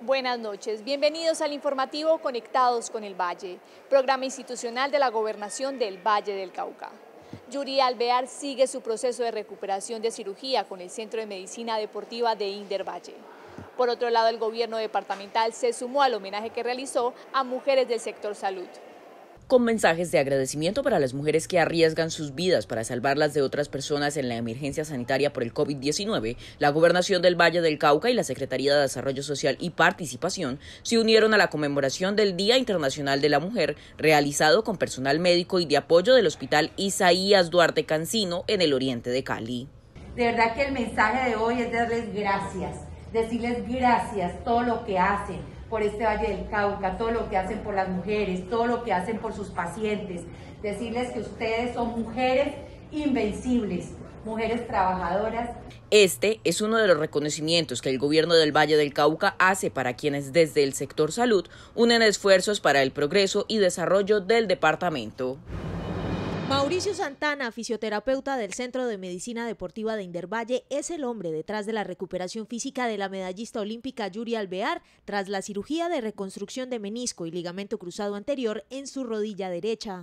Buenas noches, bienvenidos al informativo Conectados con el Valle, programa institucional de la Gobernación del Valle del Cauca. Yuri Alvear sigue su proceso de recuperación de cirugía con el Centro de Medicina Deportiva de Indervalle. Por otro lado, el gobierno departamental se sumó al homenaje que realizó a mujeres del sector salud. Con mensajes de agradecimiento para las mujeres que arriesgan sus vidas para salvarlas de otras personas en la emergencia sanitaria por el COVID-19, la Gobernación del Valle del Cauca y la Secretaría de Desarrollo Social y Participación se unieron a la conmemoración del Día Internacional de la Mujer, realizado con personal médico y de apoyo del Hospital Isaías Duarte Cancino en el oriente de Cali. De verdad que el mensaje de hoy es darles gracias, decirles gracias todo lo que hacen por este Valle del Cauca, todo lo que hacen por las mujeres, todo lo que hacen por sus pacientes, decirles que ustedes son mujeres invencibles, mujeres trabajadoras. Este es uno de los reconocimientos que el gobierno del Valle del Cauca hace para quienes desde el sector salud unen esfuerzos para el progreso y desarrollo del departamento. Mauricio Santana, fisioterapeuta del Centro de Medicina Deportiva de Indervalle, es el hombre detrás de la recuperación física de la medallista olímpica Yuri Alvear tras la cirugía de reconstrucción de menisco y ligamento cruzado anterior en su rodilla derecha.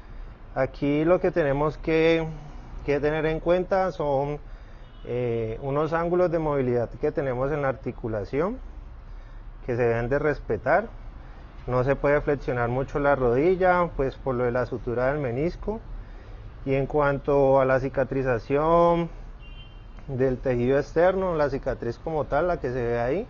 Aquí lo que tenemos que tener en cuenta son unos ángulos de movilidad que tenemos en la articulación que se deben de respetar. No se puede flexionar mucho la rodilla, pues por lo de la sutura del menisco. Y en cuanto a la cicatrización del tejido externo, la cicatriz como tal, la que se ve ahí.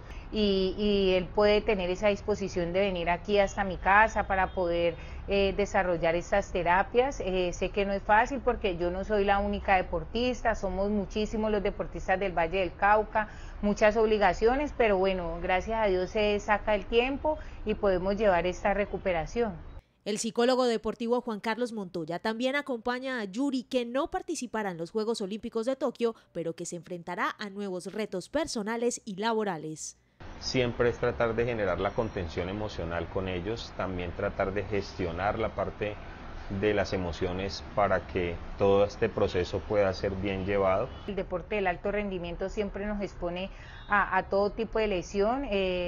Y él puede tener esa disposición de venir aquí hasta mi casa para poder desarrollar estas terapias. Sé que no es fácil porque yo no soy la única deportista, somos muchísimos los deportistas del Valle del Cauca, muchas obligaciones, pero bueno, gracias a Dios se saca el tiempo y podemos llevar esta recuperación. El psicólogo deportivo Juan Carlos Montoya también acompaña a Yuri, que no participará en los Juegos Olímpicos de Tokio, pero que se enfrentará a nuevos retos personales y laborales. Siempre es tratar de generar la contención emocional con ellos, también tratar de gestionar la parte de las emociones para que todo este proceso pueda ser bien llevado. El deporte del alto rendimiento siempre nos expone a todo tipo de lesión.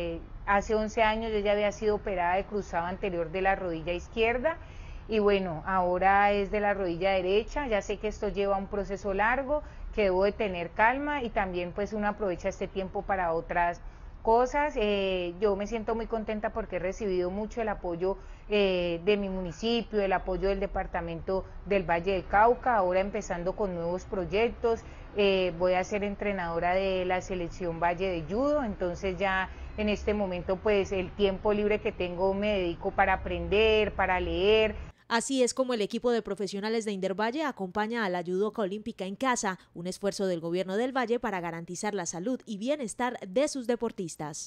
Hace 11 años yo ya había sido operada de cruzado anterior de la rodilla izquierda y bueno, ahora es de la rodilla derecha. Ya sé que esto lleva un proceso largo, que debo de tener calma y también pues uno aprovecha este tiempo para otras cosas. Yo me siento muy contenta porque he recibido mucho el apoyo de mi municipio, el apoyo del departamento del Valle del Cauca, ahora empezando con nuevos proyectos. Voy a ser entrenadora de la selección Valle de Judo, entonces ya en este momento pues el tiempo libre que tengo me dedico para aprender, para leer. Así es como el equipo de profesionales de Indervalle acompaña a la judoka olímpica en casa, un esfuerzo del gobierno del Valle para garantizar la salud y bienestar de sus deportistas.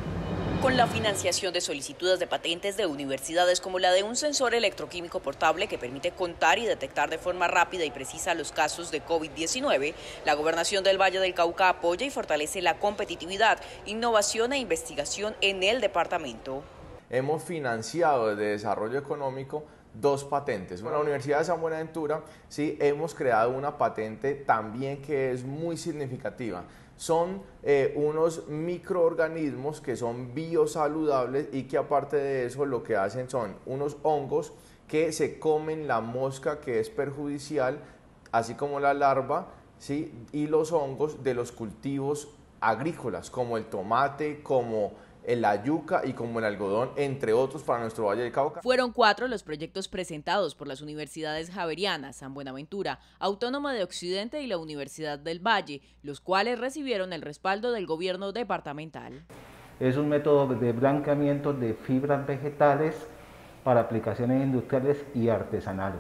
Con la financiación de solicitudes de patentes de universidades como la de un sensor electroquímico portable que permite contar y detectar de forma rápida y precisa los casos de COVID-19, la Gobernación del Valle del Cauca apoya y fortalece la competitividad, innovación e investigación en el departamento. Hemos financiado desde desarrollo económico 2 patentes. En la Universidad de San Buenaventura sí hemos creado una patente también que es muy significativa. Son unos microorganismos que son biosaludables y que aparte de eso lo que hacen son unos hongos que se comen la mosca que es perjudicial, así como la larva, ¿sí? Y los hongos de los cultivos agrícolas como el tomate, como la yuca y como el algodón, entre otros para nuestro Valle del Cauca. Fueron 4 los proyectos presentados por las universidades javerianas, San Buenaventura, Autónoma de Occidente y la Universidad del Valle, los cuales recibieron el respaldo del gobierno departamental. Es un método de blanqueamiento de fibras vegetales para aplicaciones industriales y artesanales.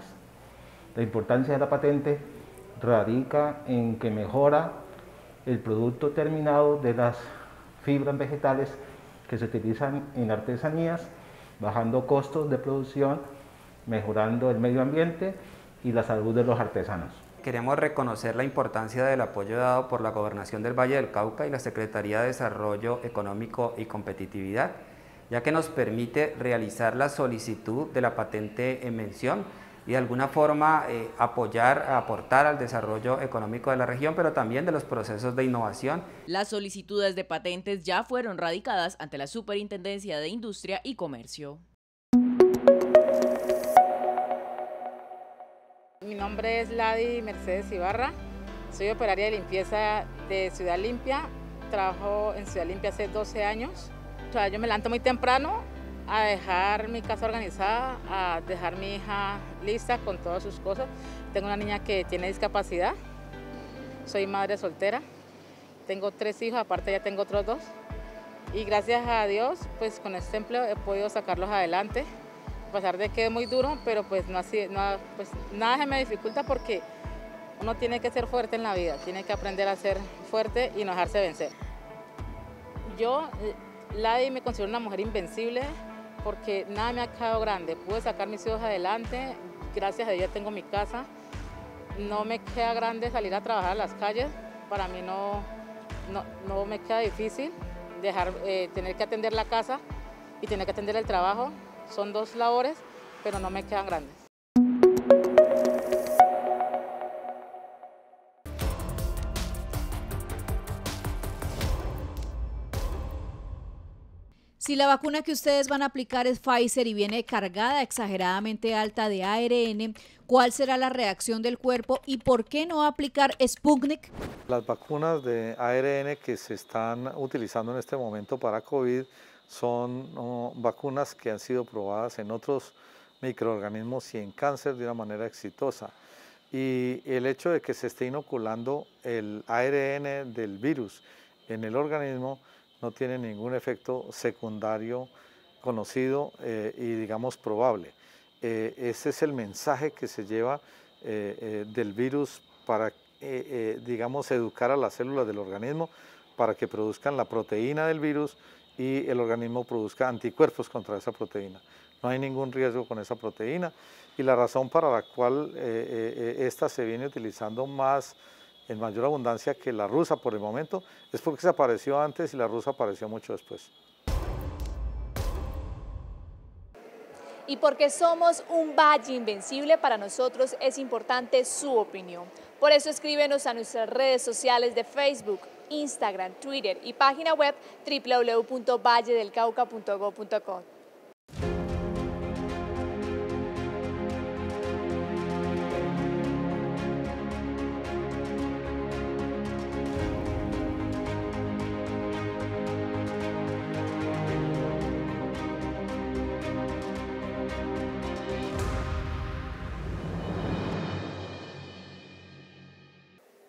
La importancia de la patente radica en que mejora el producto terminado de las fibras vegetales que se utilizan en artesanías, bajando costos de producción, mejorando el medio ambiente y la salud de los artesanos. Queremos reconocer la importancia del apoyo dado por la Gobernación del Valle del Cauca y la Secretaría de Desarrollo Económico y Competitividad, ya que nos permite realizar la solicitud de la patente en mención y de alguna forma aportar al desarrollo económico de la región, pero también de los procesos de innovación. Las solicitudes de patentes ya fueron radicadas ante la Superintendencia de Industria y Comercio. Mi nombre es Lady Mercedes Ibarra, soy operaria de limpieza de Ciudad Limpia, trabajo en Ciudad Limpia hace 12 años. O sea, yo me levanto muy temprano a dejar mi casa organizada, a dejar mi hija lista con todas sus cosas. Tengo una niña que tiene discapacidad, soy madre soltera, tengo 3 hijos, aparte ya tengo otros 2. Y gracias a Dios, pues con este empleo he podido sacarlos adelante. A pesar de que es muy duro, pero pues, pues nada se me dificulta porque uno tiene que ser fuerte en la vida, tiene que aprender a ser fuerte y no dejarse vencer. Yo, Lady, me considero una mujer invencible porque nada me ha quedado grande. Pude sacar mis hijos adelante, gracias a Dios ya tengo mi casa. No me queda grande salir a trabajar a las calles, para mí no me queda difícil tener que atender la casa y tener que atender el trabajo. Son 2 labores, pero no me quedan grandes. Si la vacuna que ustedes van a aplicar es Pfizer y viene cargada exageradamente alta de ARN, ¿cuál será la reacción del cuerpo y por qué no aplicar Sputnik? Las vacunas de ARN que se están utilizando en este momento para COVID son vacunas que han sido probadas en otros microorganismos y en cáncer de una manera exitosa. Y el hecho de que se esté inoculando el ARN del virus en el organismo no tiene ningún efecto secundario conocido y digamos probable. Ese es el mensaje que se lleva del virus para digamos educar a las células del organismo para que produzcan la proteína del virus y el organismo produzca anticuerpos contra esa proteína. No hay ningún riesgo con esa proteína y la razón para la cual esta se viene utilizando en mayor abundancia que la rusa por el momento es porque se apareció antes y la rusa apareció mucho después. Y porque somos un valle invencible, para nosotros es importante su opinión. Por eso escríbenos a nuestras redes sociales de Facebook, Instagram, Twitter y página web www.valledelcauca.gov.co.